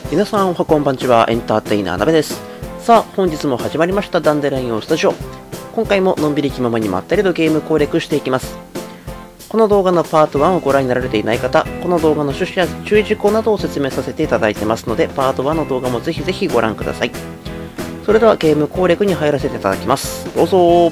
皆さんおはこんばんちは、エンターテイナーなべです。さあ、本日も始まりましたダンデラインオンスタジオ。今回ものんびり気ままにまったりとゲーム攻略していきます。この動画のパート1をご覧になられていない方、この動画の趣旨や注意事項などを説明させていただいてますので、パート1の動画もぜひぜひご覧ください。それではゲーム攻略に入らせていただきます。どうぞ。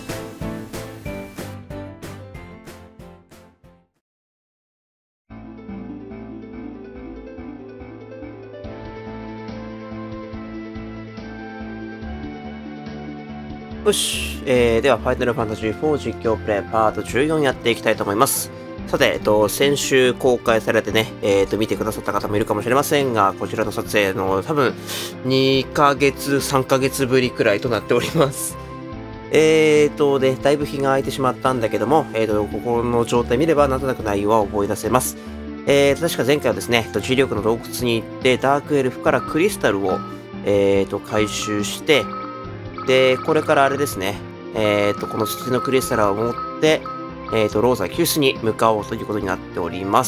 よし、では、ファイナルファンタジー4実況プレイパート14やっていきたいと思います。さて、先週公開されてね、見てくださった方もいるかもしれませんが、こちらの撮影の多分、2ヶ月、3ヶ月ぶりくらいとなっております。だいぶ日が空いてしまったんだけども、ここの状態見れば、なんとなく内容は覚え出せます。確か前回はですね、磁力の洞窟に行って、ダークエルフからクリスタルを、回収して、で、これからあれですね。この土のクリスタルを持って、ローザ救出に向かおうということになっております。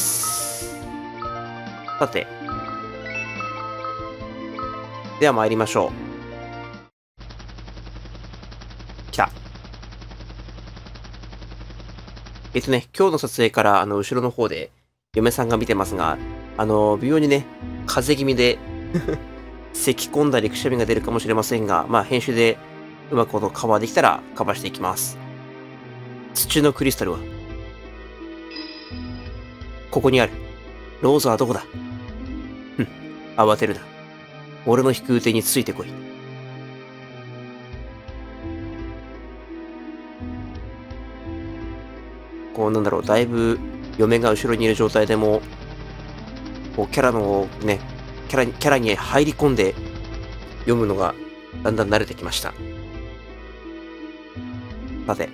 さて。では参りましょう。来た。今日の撮影から、後ろの方で、嫁さんが見てますが、微妙にね、風邪気味で、咳込んだりくしゃみが出るかもしれませんが、まあ編集でうまくカバーできたらカバーしていきます。土のクリスタルはここにある。ローザはどこだ？慌てるな。俺の飛空艇についてこい。こうなんだろう、だいぶ嫁が後ろにいる状態でも、こうキャラのね、キャラに入り込んで読むのがだんだん慣れてきました。さて。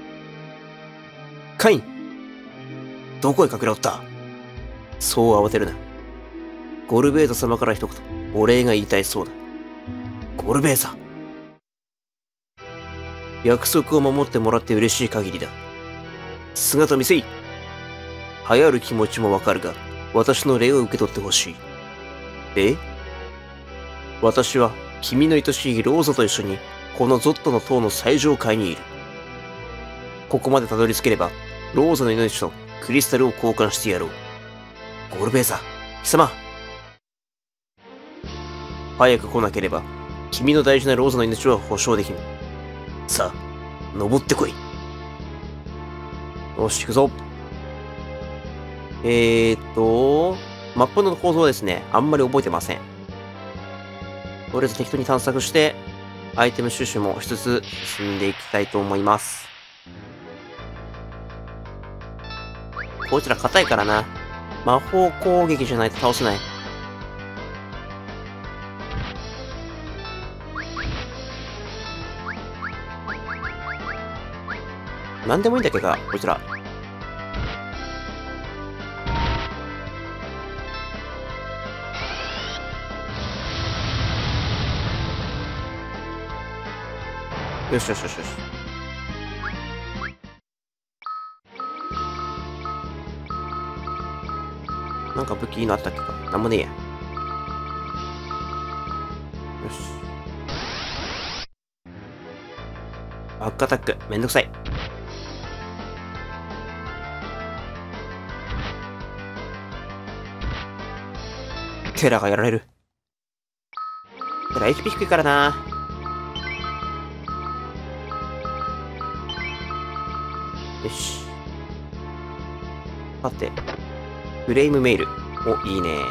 カイン！どこへ隠れおった？そう慌てるな。ゴルベーザ様から一言、お礼が言いたいそうだ。ゴルベーザ。約束を守ってもらって嬉しい限りだ。姿見せい。流行る気持ちもわかるが、私の礼を受け取ってほしい。私は君の愛しいローザと一緒にこのゾットの塔の最上階にいる。ここまでたどり着ければローザの命とクリスタルを交換してやろう。ゴルベーザ、貴様。早く来なければ君の大事なローザの命は保証できん。さあ、登ってこい。よし、行くぞ。マップの構造はですね、あんまり覚えてません。とりあえず適当に探索して、アイテム収集もしつつ進んでいきたいと思います。こいつら硬いからな。魔法攻撃じゃないと倒せない。なんでもいいんだっけか、こいつら。よしよしよしよし。なんか武器いいのあったっけか。なんもねえや。よし。バックアタック。めんどくさい。テラがやられる。テラ HP 低いからな。よし。さて。フレームメール。お、いいね。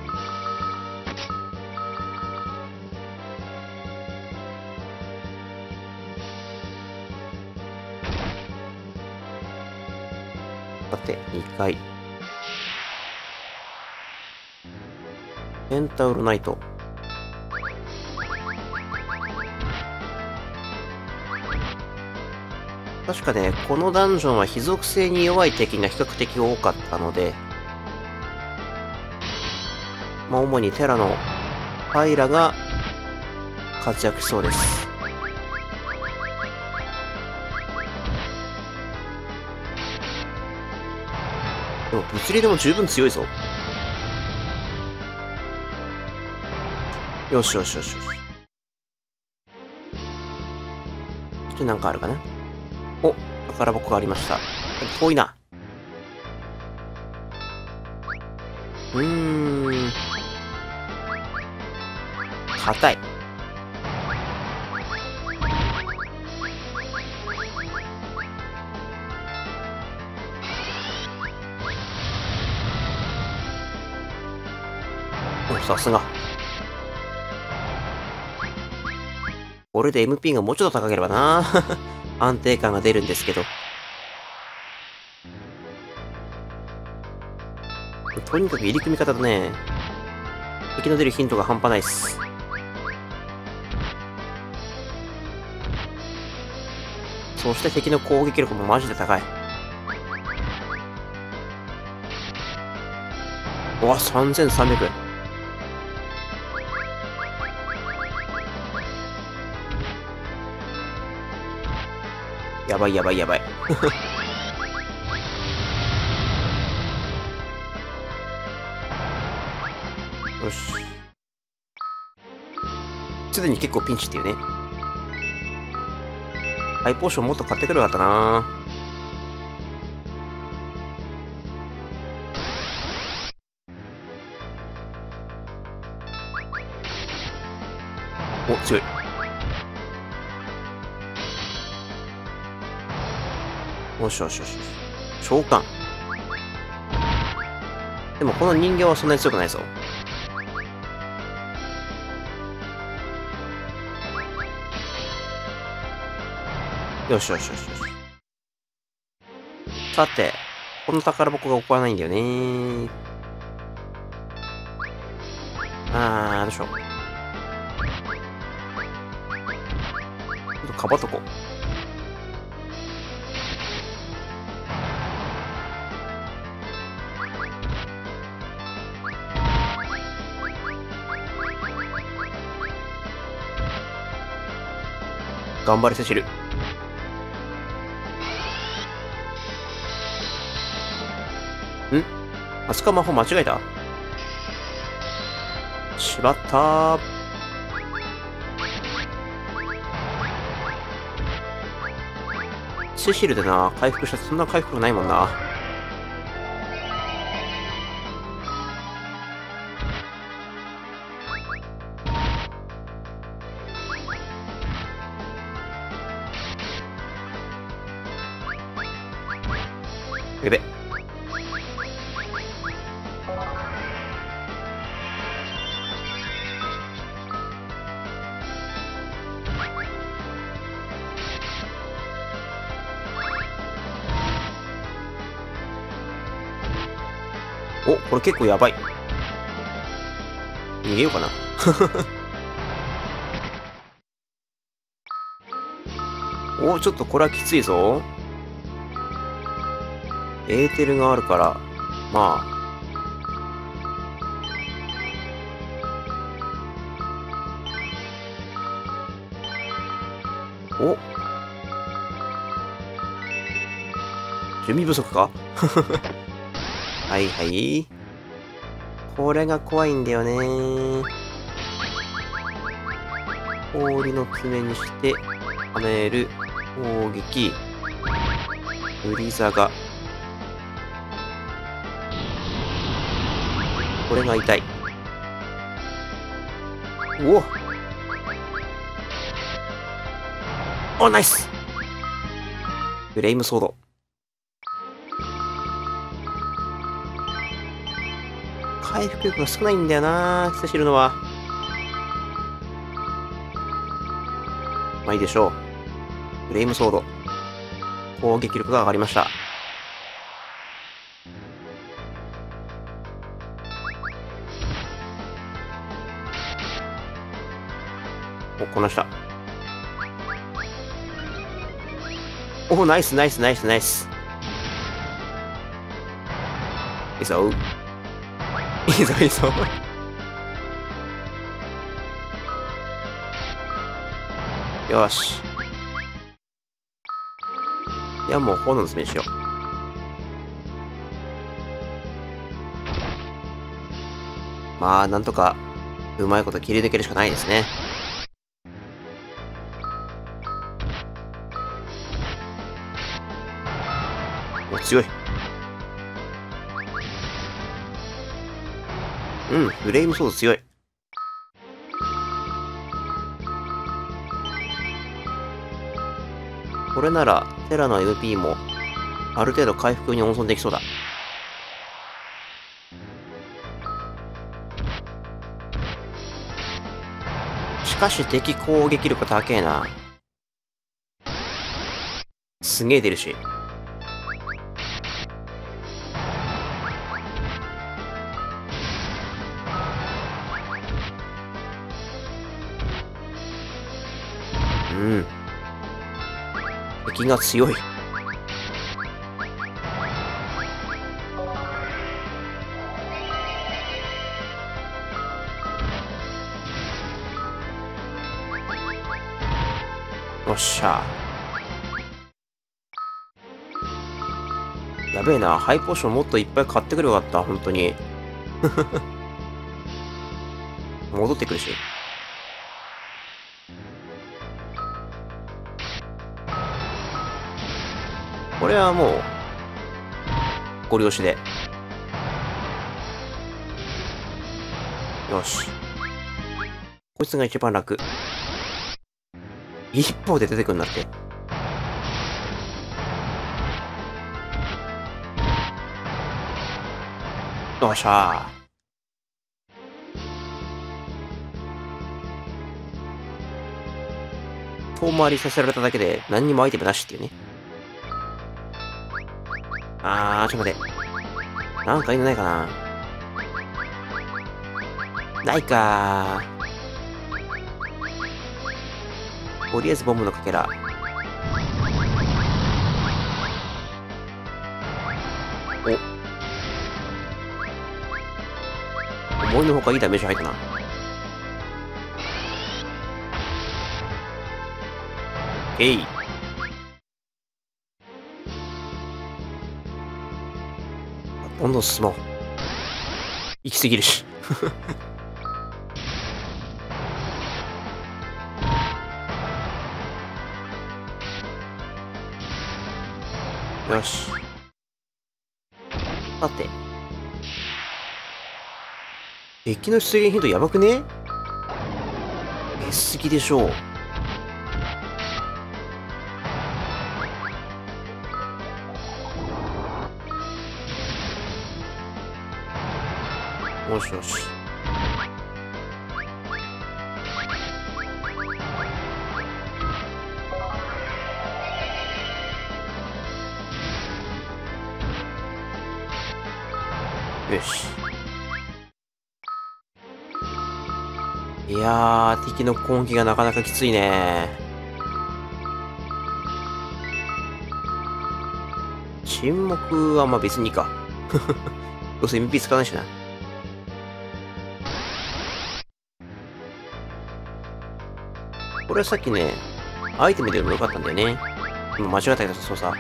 さて、2階。ペンタウルナイト。確かね、このダンジョンは非属性に弱い敵が比較的多かったので、まあ、主にテラのパイラが活躍しそうです。でも物理でも十分強いぞ。 よしよしよしよし。なんかあるかな。お、宝箱がありました。遠いな。硬い。お、さすが。これで MP がもうちょっと高ければな。安定感が出るんですけど。とにかく入り組み方とね、敵の出るヒントが半端ないっす。そして敵の攻撃力もマジで高い。うわ、3300。やばいやばいやばい。よし。すでに結構ピンチっていうね。ハイポーションもっと買ってくればよかったな。お、強い。よしよしよし。召喚。でもこの人形はそんなに強くないぞ。よしよしよしよし。さて、この宝箱が起こらないんだよね。どうしよう。ちょっとかばっとこう。頑張れセシル。あそこは魔法間違えた。しまったー。セシルでな、回復したってそんな回復ないもんな。やべ。お、これ結構やばい。逃げようかな。お、ちょっとこれはきついぞ。エーテルがあるから、まあ。お、準備不足か。はいはい。これが怖いんだよね。氷の爪にして、はめる、攻撃、振り下が。これが痛い。おお、ナイス。フレイムソード。回復力が少ないんだよな、セシルのは。まあいいでしょう。フレイムソード。攻撃力が上がりました。お、こなした。お、ナイスナイスナイスナイス。いいぞ。いいぞいいぞ。よし。いや、もう炎の爪にしよう。まあ、なんとかうまいこと切り抜けるしかないですね。お、強い。うん、フレームソード強い。これなら、テラの MP も、ある程度回復に温存できそうだ。しかし敵攻撃力高えな。すげえ出るし。うん。敵が強い。よっしゃ。やべえな。ハイポーションもっといっぱい買ってくればよかった。本当に。戻ってくるし。これはもう、ご了承で。よし。こいつが一番楽。一方で出てくるんだって。よっしゃー。遠回りさせられただけで何にもアイテムなしっていうね。ちょっと待って。なんかいいのないかな。ないかー。とりあえずボムのかけら。思いのほかいいダメージ入ったな。えい。どんどん進もう。行き過ぎるし。よし。さて。敵の出現頻度やばくね？出すぎでしょう。よしよし。よし。いやー、敵の攻撃がなかなかきついね。沈黙はまあ別にいいか。どうせ MP 使わないしな。これはさっきね、アイテムでもよかったんだよね。今間違ったけどそうさ。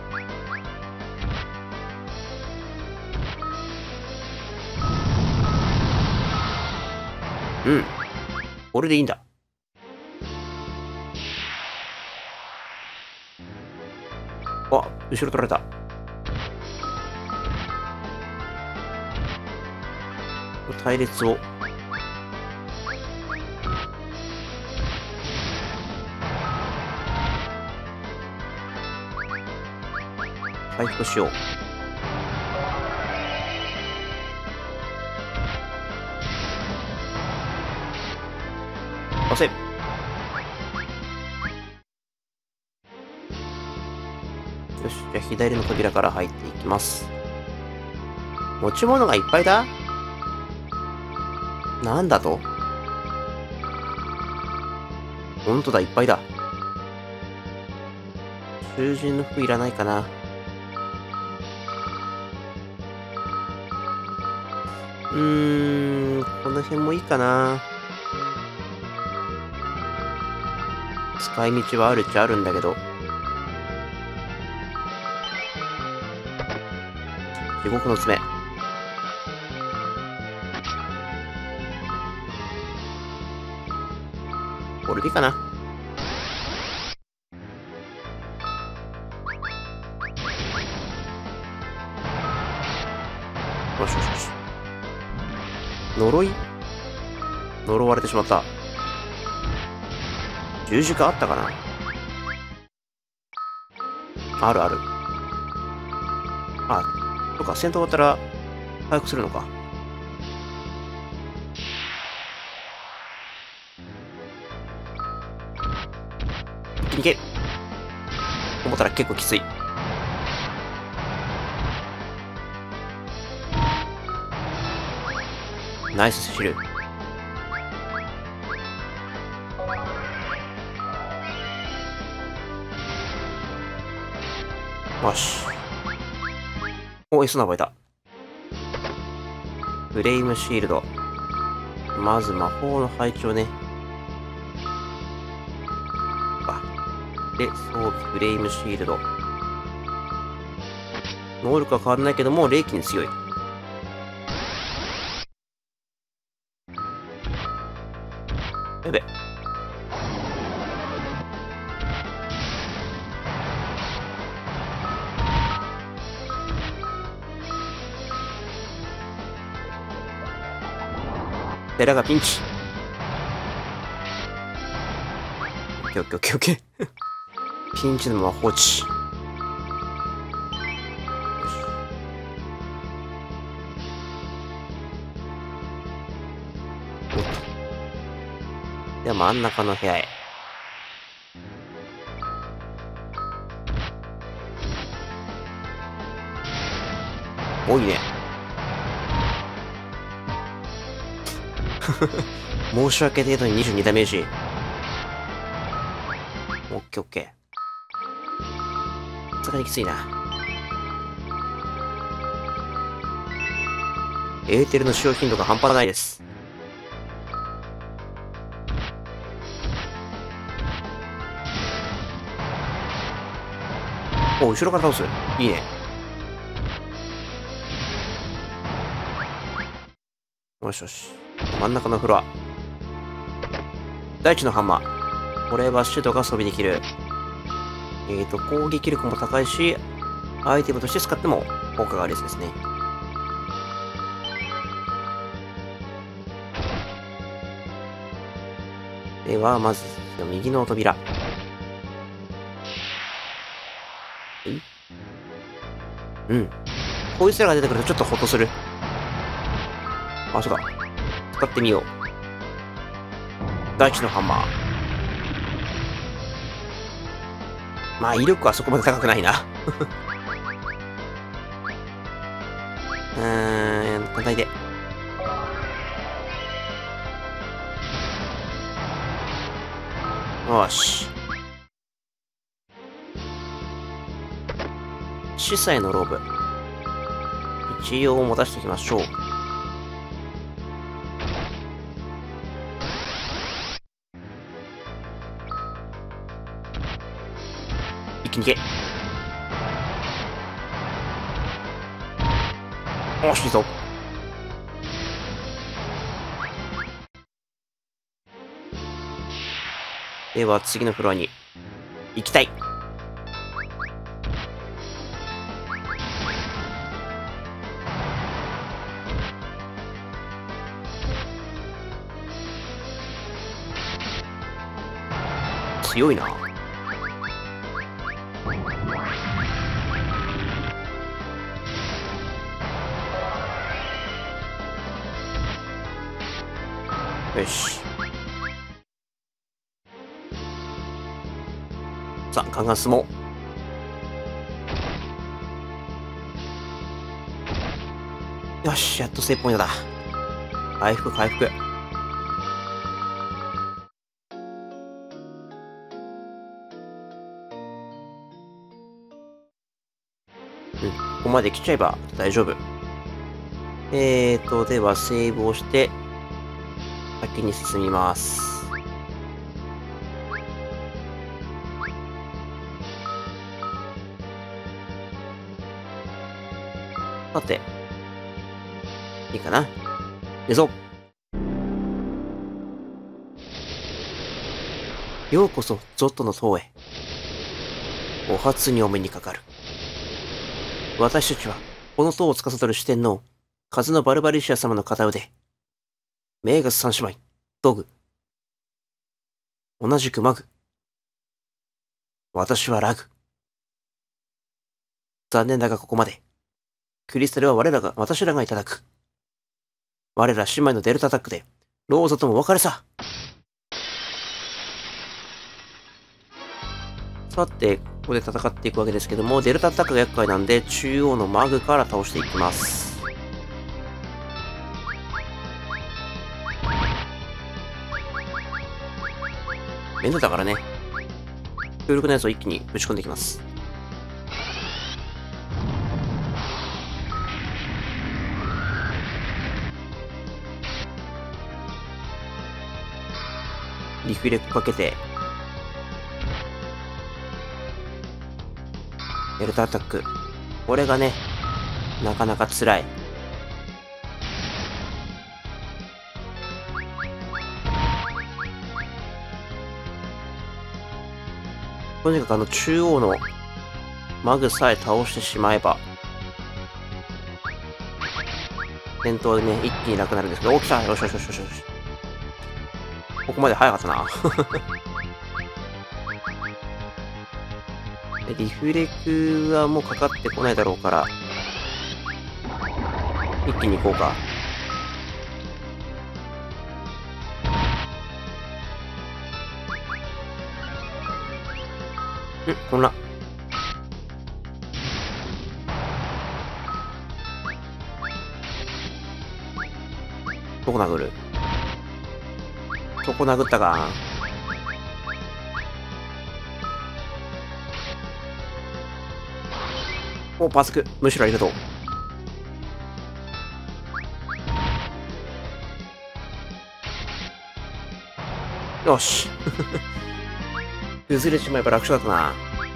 うん。これでいいんだ。あ、後ろ取られた。隊列を。回復しよう。押せ。よし、じゃあ左の扉から入っていきます。持ち物がいっぱいだ？なんだと？ほんとだ、いっぱいだ。囚人の服いらないかな。この辺もいいかな。使い道はあるっちゃあるんだけど。地獄の爪。 これでいいかな。よしよしよし。呪われてしまった。十字架あったかな。あるある。あ、とか、戦闘終わったら、回復するのか。一気にいけ。思ったら結構きつい。ナイスシル。よし。お、S ナバいた。フレイムシールド。まず魔法の配置をね。で、装備フレイムシールド。能力は変わらないけども、霊気に強い。やべ。テラがピンチ。オッケーオッケーオッケーオッケー。ピンチのまま放置。よし。おっと。では真ん中の部屋へ。多いね。申し訳程度に22ダメージ。オッケーオッケー。さすがにきついな。エーテルの使用頻度が半端ないです。お、後ろから倒す。いいね。よしよし。真ん中のフロア。大地のハンマー。これはシュートが装備できる。攻撃力も高いし、アイテムとして使っても効果があるやつですね。では、まず、右の扉。うん。こいつらが出てくるとちょっとホッとする。あ、そうだ。使ってみよう。大地のハンマー。まあ、威力はそこまで高くないな。単体で。よし。司祭のローブ。一応持たせておきましょう。一気にいけ。おしいいぞ。では次のフロアに行きたい。強いな。よし。さあ、ガンガン進もう。よし、やっとセーブポイントだ。回復、回復。ここまで来ちゃえば大丈夫。では、セーブをして、先に進みます。さて、いいかな。行くぞ。 ようこそ、ゾットの塔へ。お初にお目にかかる。私たちは、この塔を司る四天王、風のバルバリシア様の片腕。メーガス三姉妹、ドグ。同じくマグ。私はラグ。残念だがここまで。クリスタルは私らがいただく。我ら姉妹のデルタアタックで、ローザともお別れさ。さて、ここで戦っていくわけですけども、デルタアタックが厄介なんで、中央のマグから倒していきます。面倒だからね。強力なやつを一気にぶち込んでいきます。リフレクかけて、デルタアタック。これがね、なかなか辛い。とにかく中央のマグさえ倒してしまえば、戦闘でね、一気になくなるんですけど、お、来た、よしよしよしよしよし。ここまで早かったな。リフレクはもうかかってこないだろうから、一気に行こうか。こんな。どこ殴る？どこ殴ったか。お、パスク。むしろありがとう。よし。崩れちまえば楽勝だったな。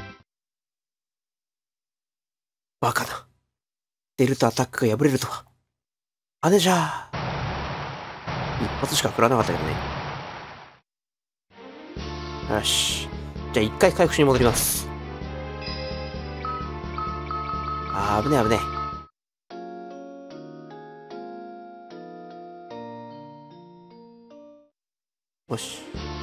バカな。デルタアタックが破れるとは。姉じゃあ。一発しか食らわなかったけどね。よし。じゃあ一回回復しに戻ります。危ねえ危ねえ。よし。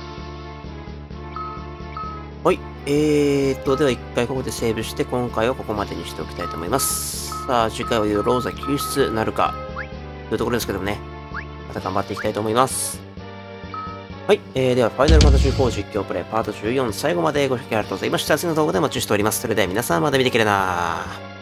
はい。では一回ここでセーブして、今回はここまでにしておきたいと思います。さあ、次回はローザ救出なるか、というところですけどもね。また頑張っていきたいと思います。はい。では、ファイナルファンタジー4実況プレイパート14、最後までご視聴ありがとうございました。次の動画でお待ちしております。それでは皆さんまた見てくれなー。